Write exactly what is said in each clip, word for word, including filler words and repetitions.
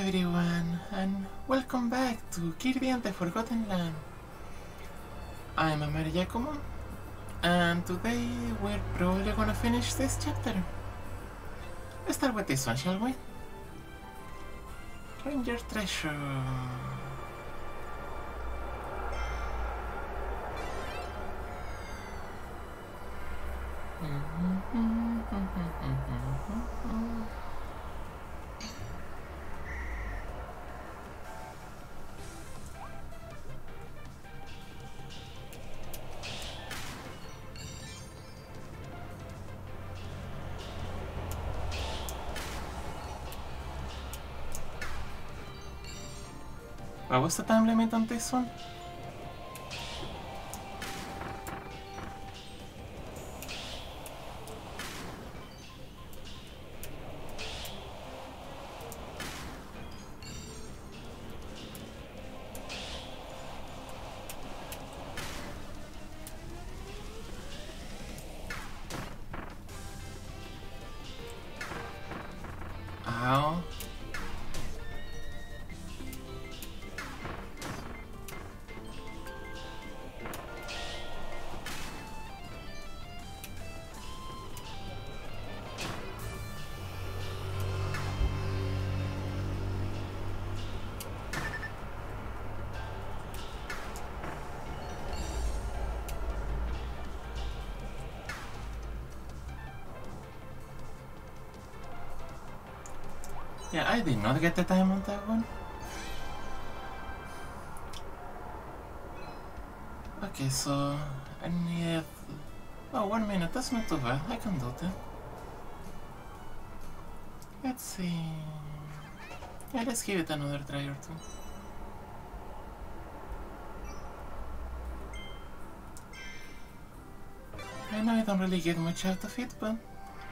everyone, and welcome back to Kirby and the Forgotten Land. I'm Amare, and today we're probably gonna finish this chapter. Let's start with this one, shall we? Ranger Treasure. What was the time limit on this one? Ow. Yeah, I did not get the time on that one. Okay, so I need... Oh, one minute, that's not too bad. I can do that. Let's see... Yeah, let's give it another try or two. I know I don't really get much out of it, but...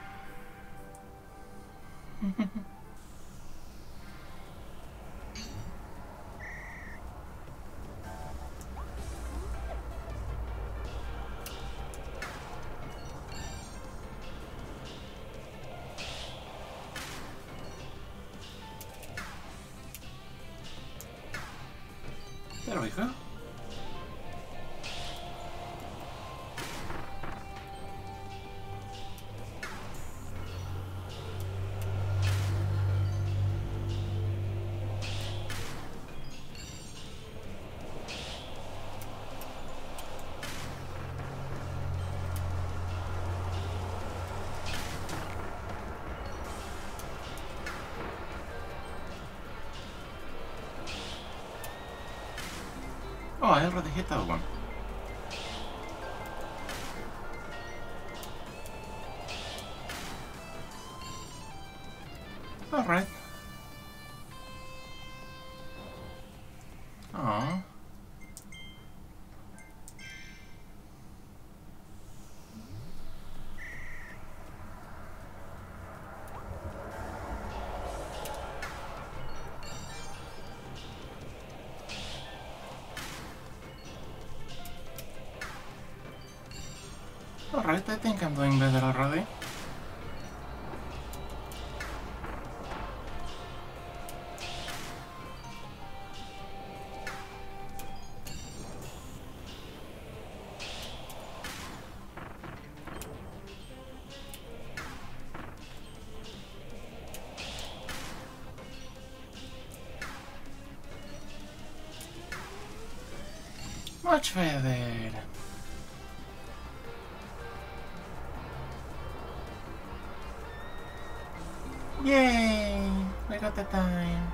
There we go. Oh, I already hit that one. Alright. Oh. Alright, I think I'm doing better already. Much better. Yay! We got the time.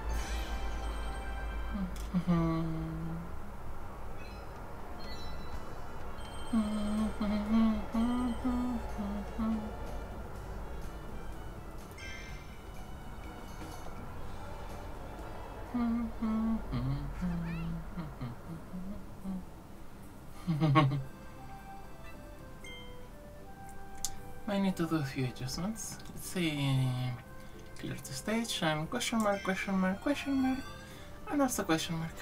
I need to do a few adjustments. Let's see. Clear the stage and question mark, question mark, question mark, and also question mark.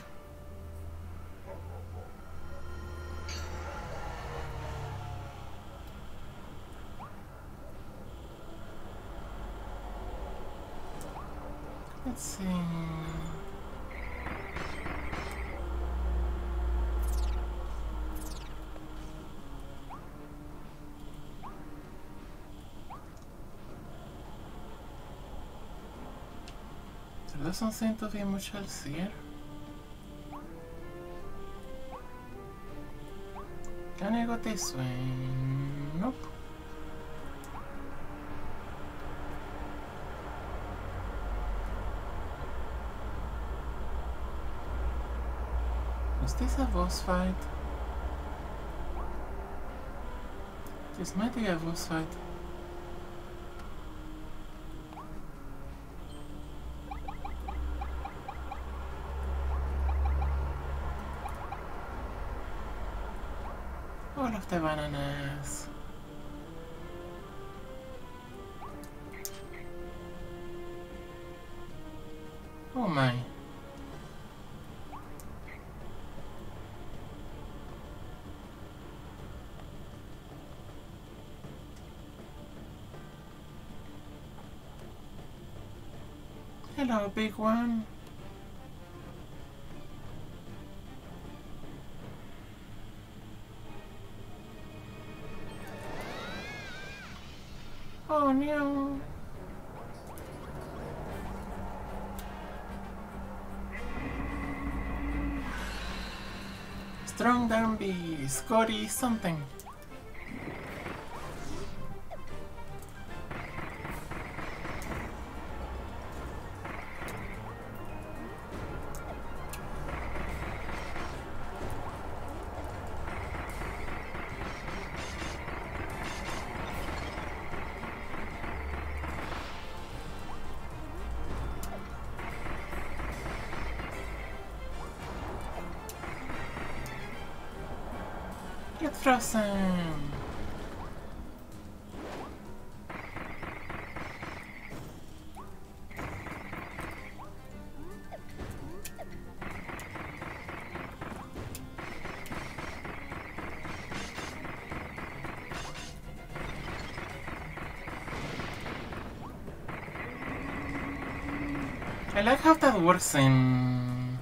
Let's see. There doesn't seem to be much else here. Can I go this way? Nope. Was this a boss fight? This might be a boss fight. All of the bananas. Oh my. Hello, big one. Oh no. Strong Darby, Scotty something. Get frozen! I like how that works in...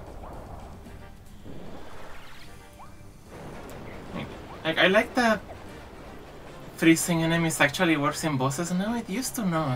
Like, I like that freezing enemies actually works in bosses now, it used to not.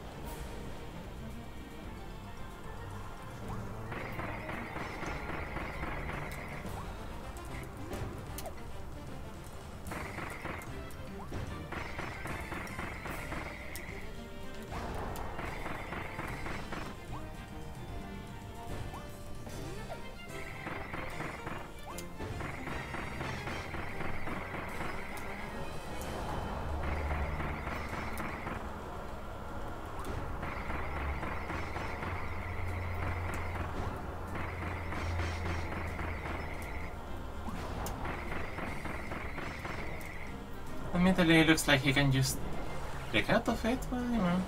Admittedly, it looks like he can just break out of it, but you know.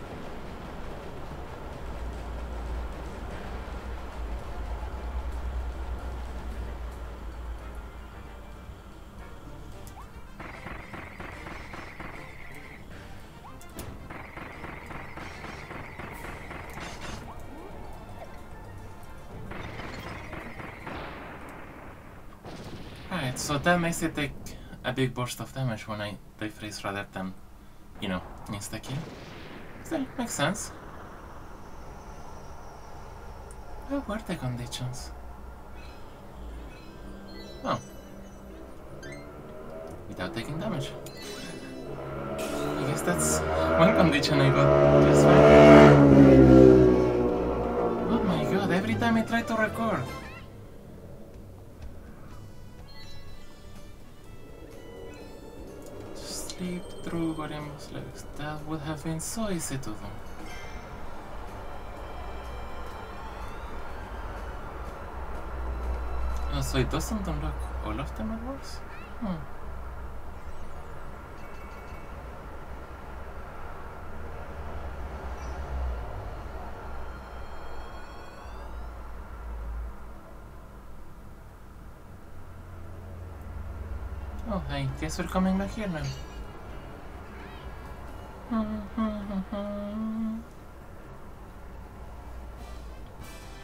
Alright, so that makes it take a big burst of damage when I they freeze rather than, you know, insta-kill. Still, makes sense. What were the conditions? Oh. Without taking damage. I guess that's one condition I got just fine. Oh my god, every time I try to record. Sleep through Gorimbo's legs. That would have been so easy to do. Oh, so it doesn't unlock all of them at once? Hmm. Oh, I guess we're coming back here now.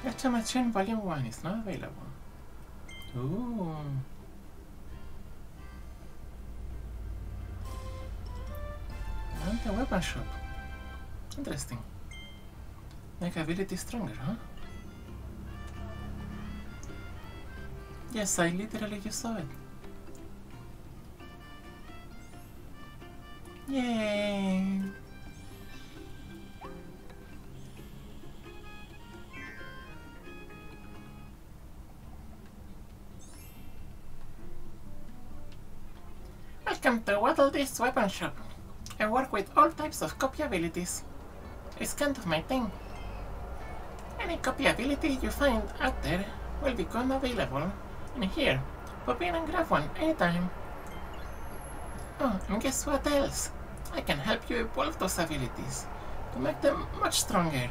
Gacha Machine Volume one is not available. Ooh. And the weapon shop. Interesting. Make ability stronger, huh? Yes, I literally just saw it. Yay! Welcome to Waddle Dees weapon shop. I work with all types of copy abilities. It's kind of my thing. Any copy ability you find out there will become available in here. Pop in and grab one anytime. Oh, and guess what else? I can help you evolve those abilities to make them much stronger.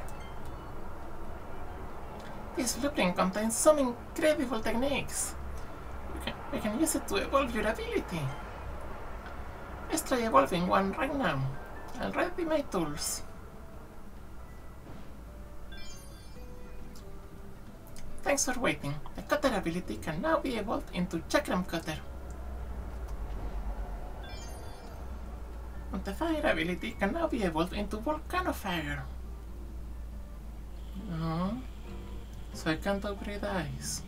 This blueprint contains some incredible techniques. You can, you can use it to evolve your ability. Let's try evolving one right now. I'll ready my tools. Thanks for waiting. The cutter ability can now be evolved into Chakram Cutter. And the fire ability can now be evolved into Volcano Fire. Oh, so I can't upgrade ice.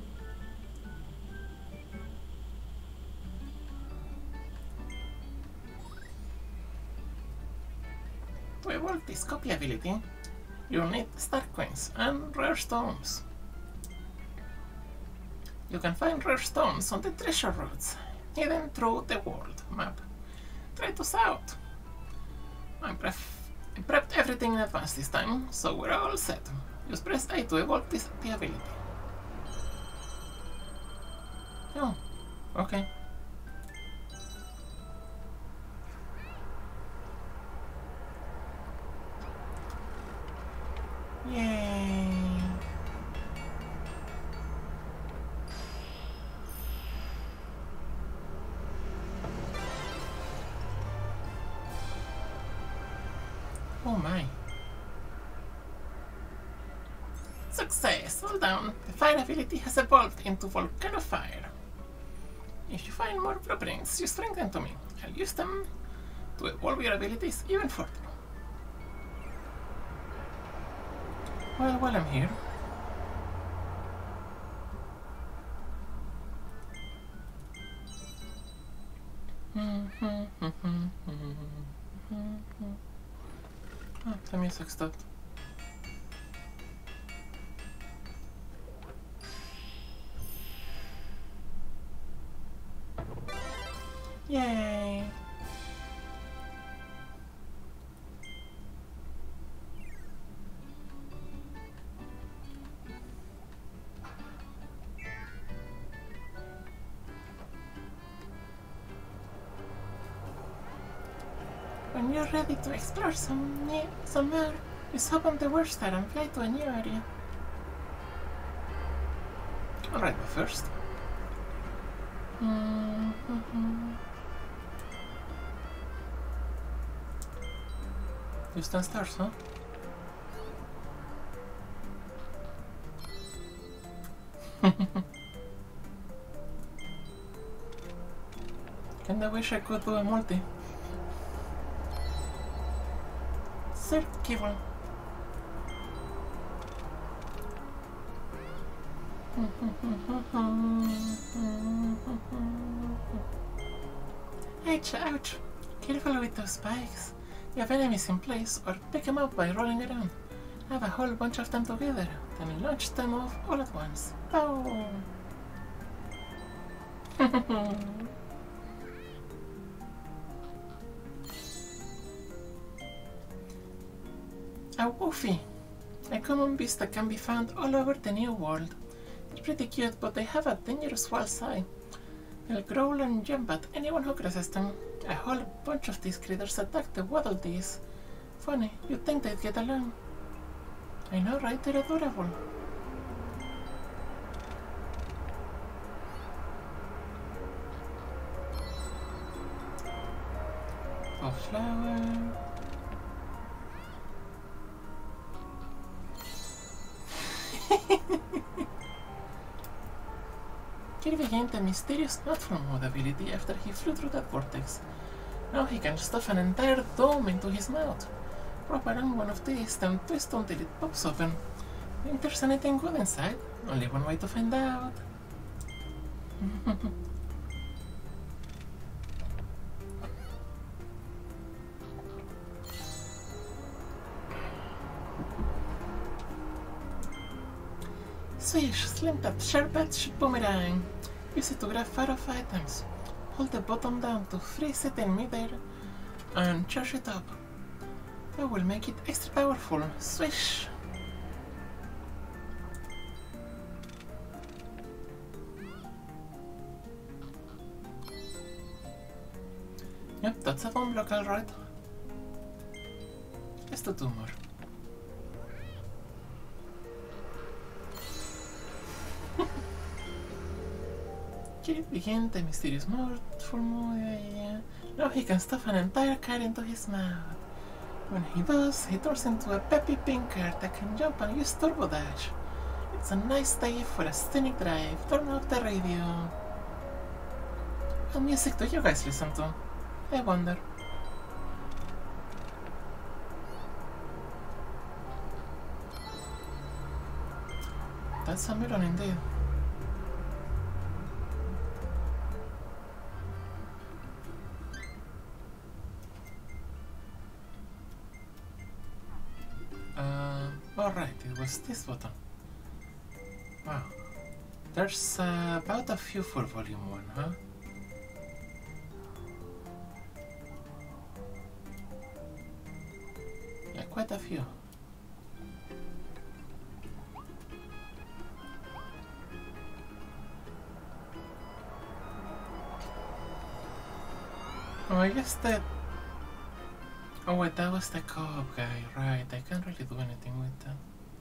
To evolve this copy ability, you'll need star coins and rare stones. You can find rare stones on the treasure roads, hidden through the world map. Try those out. I, pref I prepped everything in advance this time, so we're all set. Just press A to evolve this the ability. Oh, okay. Yay! Oh my. Success! All down. The fire ability has evolved into Volcano Fire. If you find more blueprints, just bring them to me. I'll use them to evolve your abilities even further. Well, while I'm here, oh, the music stopped. Yay! When you're ready to explore some new, some more, just hop on the World Star and fly to a new area. Alright, but first. Mm-hmm. Just ten stars, huh? Kinda wish I could do a multi. Circular. Ouch, ouch. Careful with those spikes. You have enemies in place, or pick them up by rolling around. Have a whole bunch of them together, then launch them off all at once. Boom! A Woofy! A common beast that can be found all over the New World. They're pretty cute, but they have a dangerous false eye. They'll growl and jump at anyone who crosses them. A whole bunch of these critters attack the Waddle Dees. Funny, you'd think they'd get along. I know, right? They're adorable. A flower. Kirby gained a mysterious platform mode ability after he flew through that vortex. Now he can stuff an entire dome into his mouth. Wrap around one of these, then twist until it pops open. Think there's anything good inside? Only one way to find out. Swish, slim that sharp-edged boomerang. Use it to grab far-off items. Hold the bottom down to freeze it in midair and charge it up. That will make it extra powerful. Swish! Yep, that's a bomb block, alright. Let's do two more. Kirby gained the mysterious mode for more. Yeah. Now he can stuff an entire car into his mouth. When he does, he turns into a peppy pink car that can jump and use turbo dash. It's a nice day for a scenic drive. Turn off the radio. What music do you guys listen to? I wonder. That's a melon indeed. Uh, alright, it was this button. Wow. There's uh, about a few for volume one, huh? Yeah, quite a few. Oh, I guess that... Oh wait, that was the co-op guy, right. I can't really do anything with that.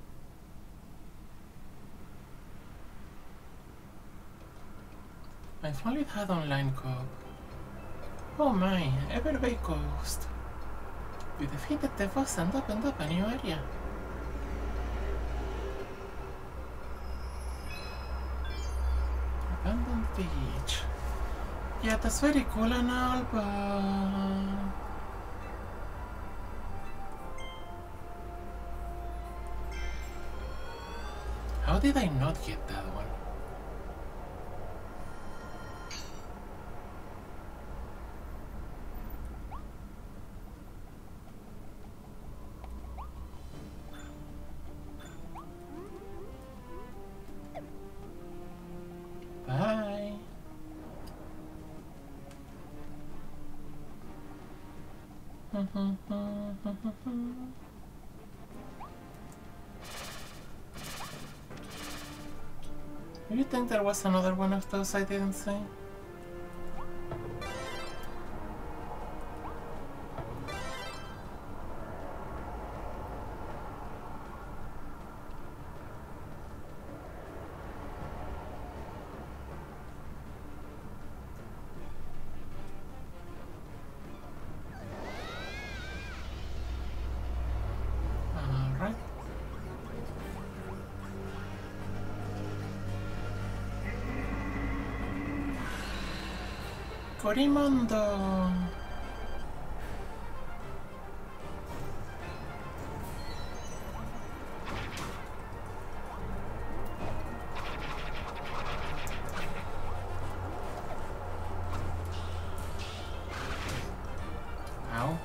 If only it had online co-op. Oh my, Everbay Coast. You defeated the boss and opened up a new area. Abandoned beach. Yeah, that's very cool and all, but... How did I not get that one? Bye. You think there was another one of those I didn't say? Alright. Corimondo. Ow.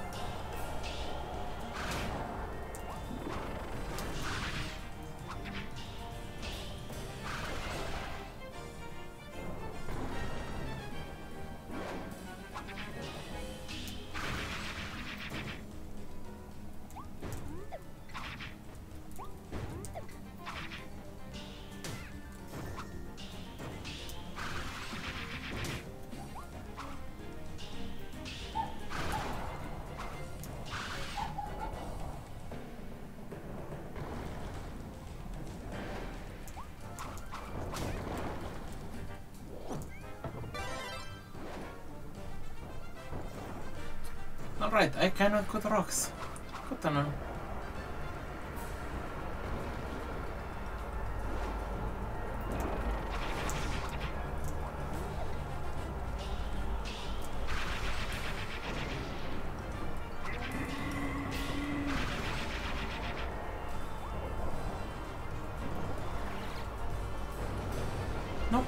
Alright, I cannot cut rocks. Good to know. Nope.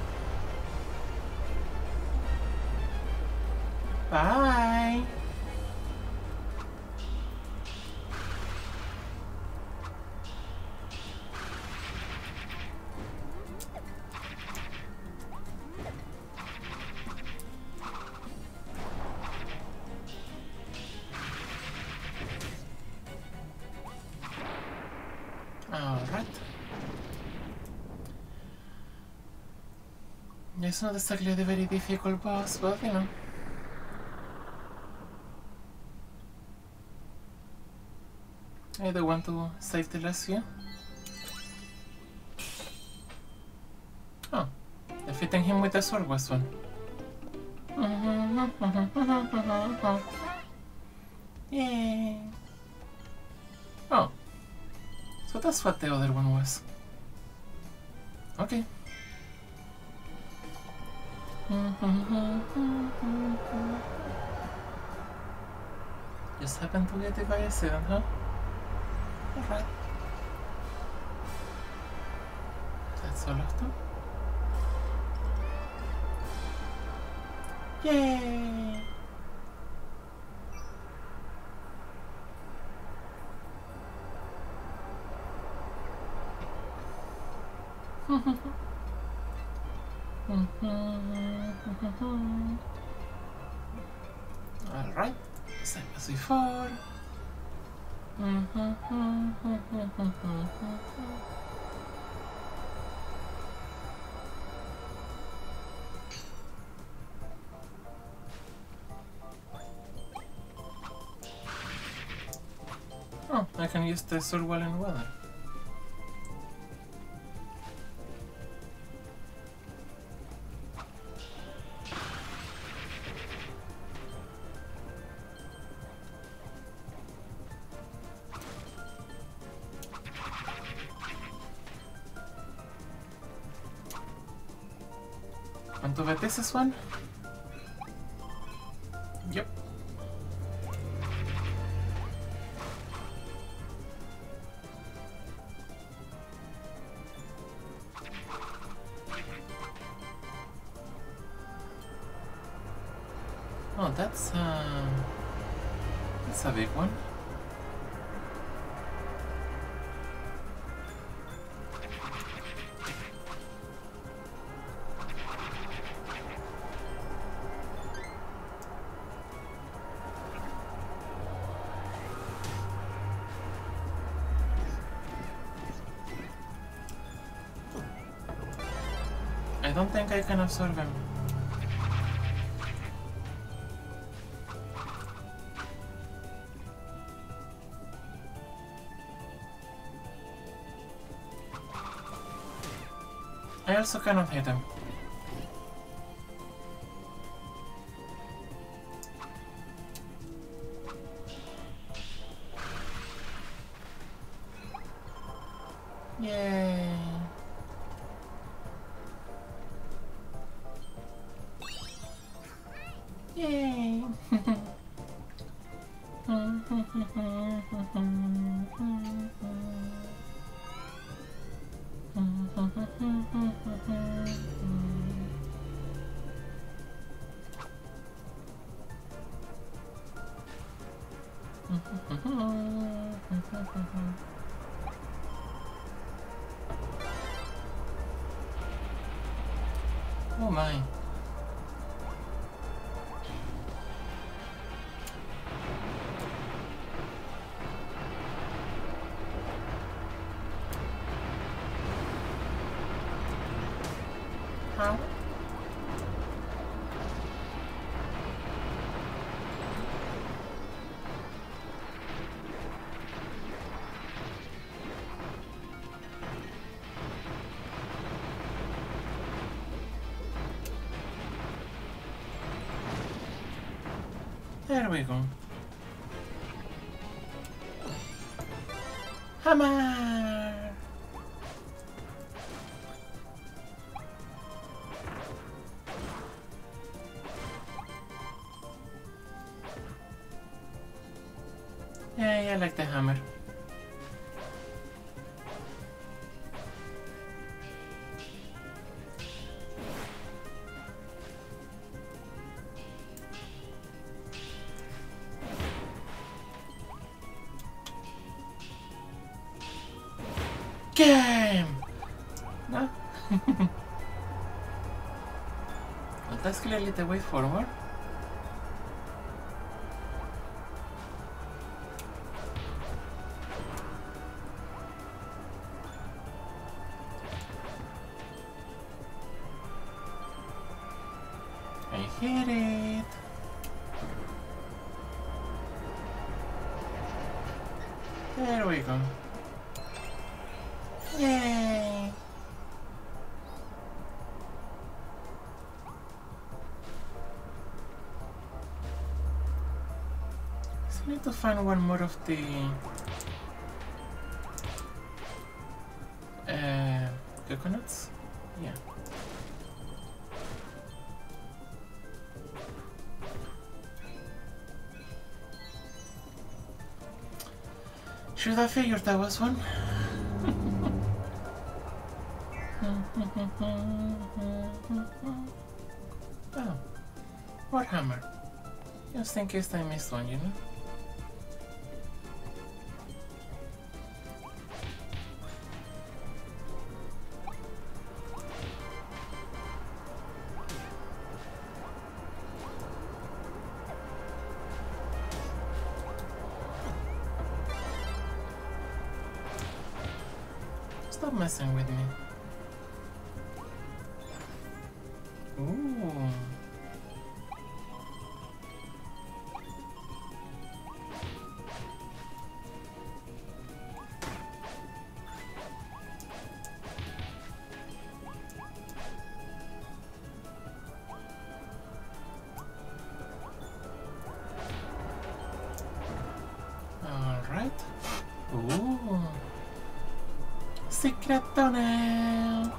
Bye. Alright. It's not exactly a very difficult boss, but you know. I do want to save the last few. Oh, defeating him with the sword was fun. Yay! Oh, so that's what the other one was. Okay. Just happened to get it by accident, huh? Alright. That's all of them. Yay! Alright, same as before. Oh, I can use the sword while in water. Want to bet this is one? Yep. Oh, that's uh, that's a big one. I don't think I can absorb him. I also cannot hit him. Yay! Yay! Oh my. How? There we go. Amare! Yeah, yeah, I like the hammer. game! No? Well, that's clearly the way forward. I hit it! There we go. Yay! So I need to find one more of the uh, coconuts. Yeah. Should I figured that was one? Oh, what hammer? Just in case I missed one, you know? Stop messing with me. Ooh. All right. Ooh. Secret tunnel.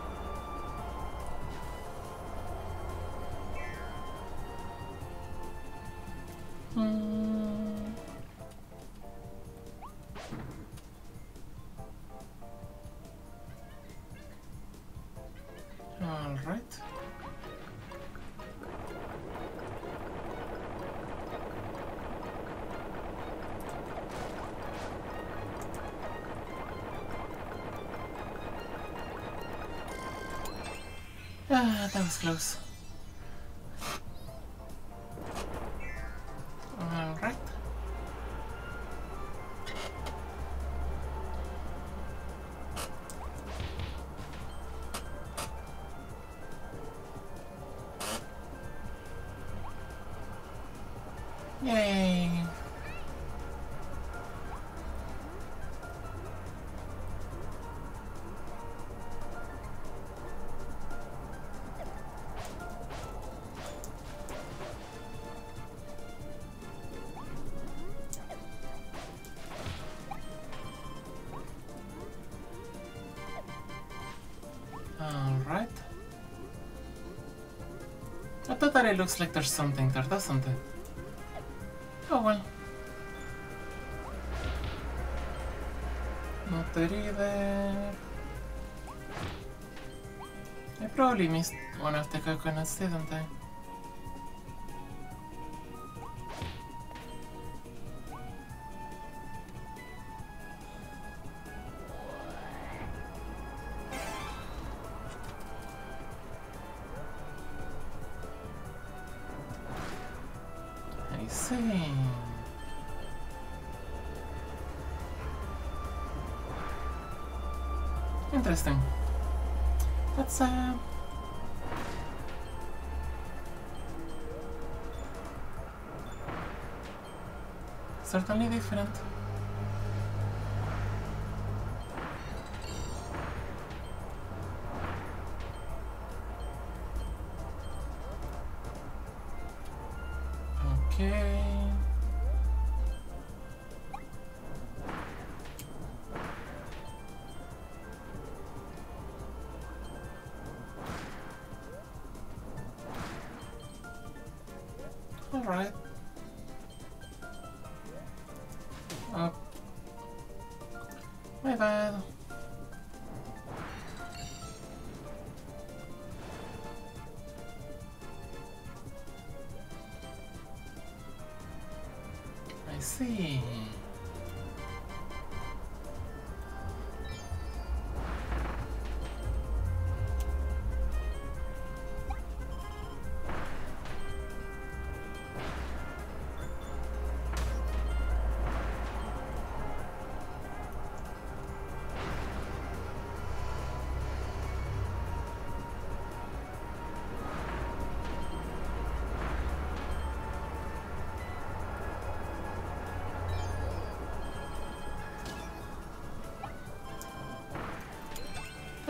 Hmm. All right. Ah, that was close. All right. Yay. Alright. I thought that it looks like there's something there, doesn't it? Oh well. Not there either. I probably missed one of the coconuts, didn't I? I see. Interesting. That's uh certainly different. Okay. All right. Oh. My bad. I see.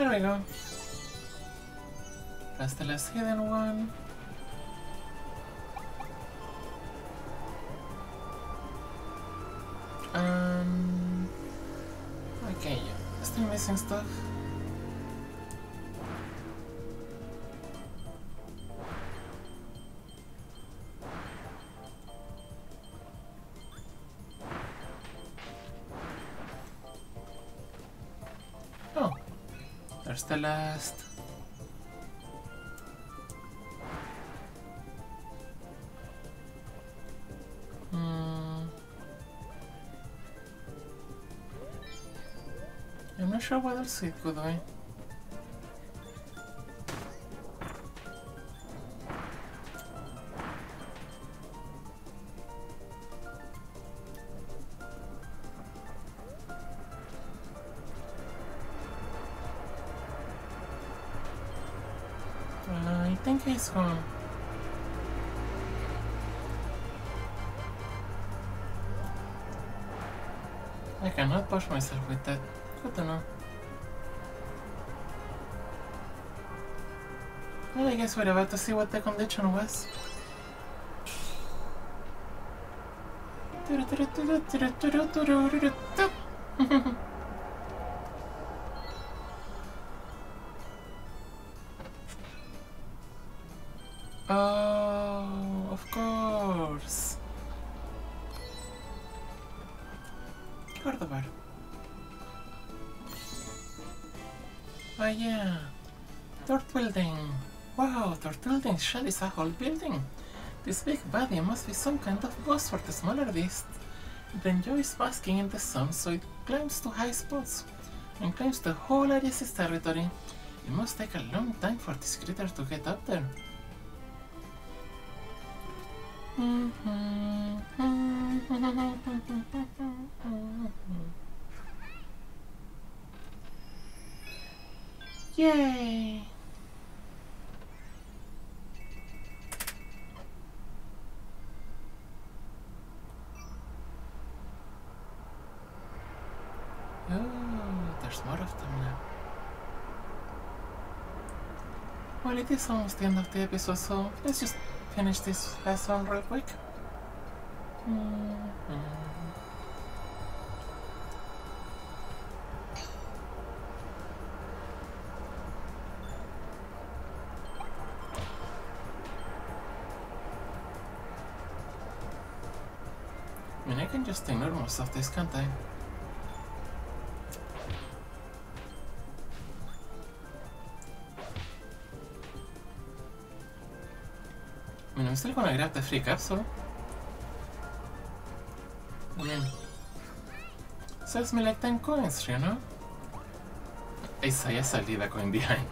There we go. That's the last hidden one. Um. Okay, still missing stuff. Oh, there's the last. Hmm. I'm not sure what else it could be. I think he's gone. I cannot push myself with that. Good to know. Well, I guess we're about to see what the condition was. Oh, of course. Cordobar. Oh yeah. Third building. Wow, third building shell is a whole building. This big body must be some kind of boss for the smaller beast. It enjoys basking in the sun, so it climbs to high spots and claims the whole area as its territory. It must take a long time for this critter to get up there. Yay! Oh, there's more of them now. Well, it is almost the end of the episode, so let's just finish this last one real quick. Mm-hmm. I mean, I can just ignore most of this, can't I? I mean, I'm still gonna grab the free capsule. I mean, sells me like ten coins, you know? Esa ya salí the coin behind.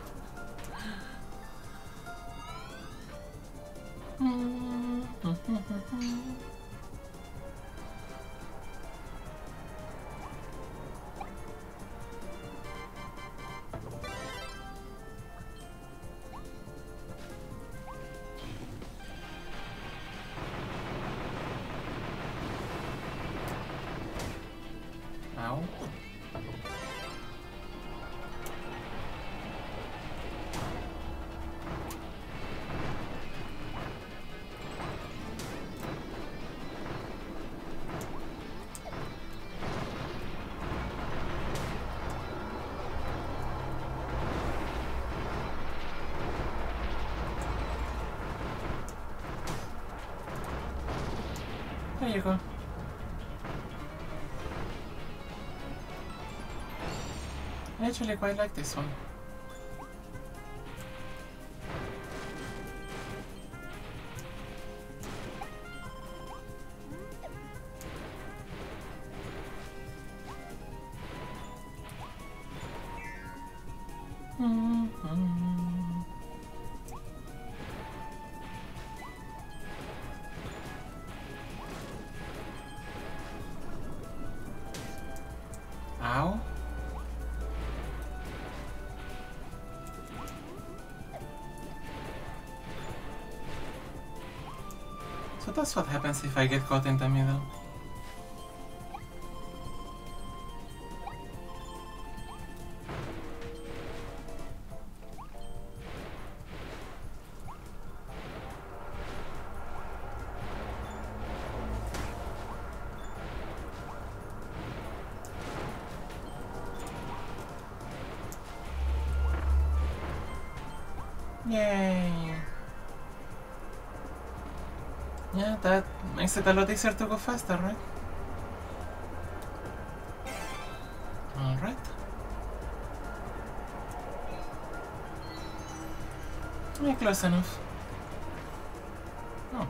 Ow. There you go. I actually quite like this one. Mm-hmm. Ow. So that's what happens if I get caught in the middle. Yay! Yeah, that makes it a lot easier to go faster, right? Alright. Yeah, close enough. Oh.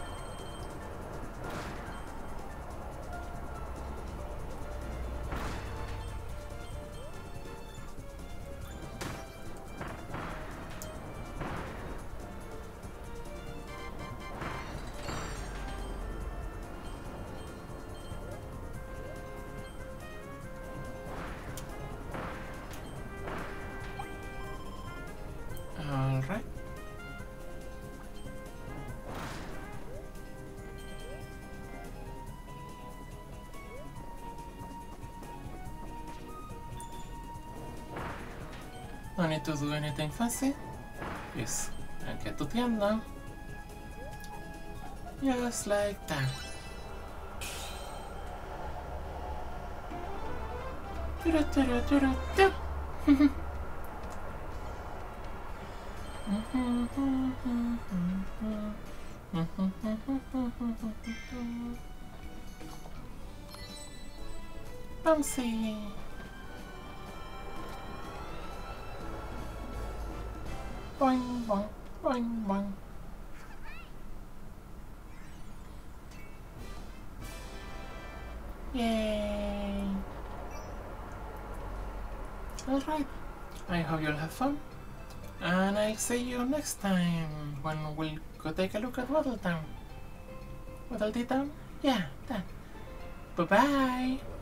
Alright. No need to do anything fancy. Just get to tienda. Just like that. Bouncy. Boing, boing, boing, boing. Yay! Alright, I hope you'll have fun, and I'll see you next time when we'll go take a look at Waddle Town. Waddle Dee Town? Yeah, that. Bye bye!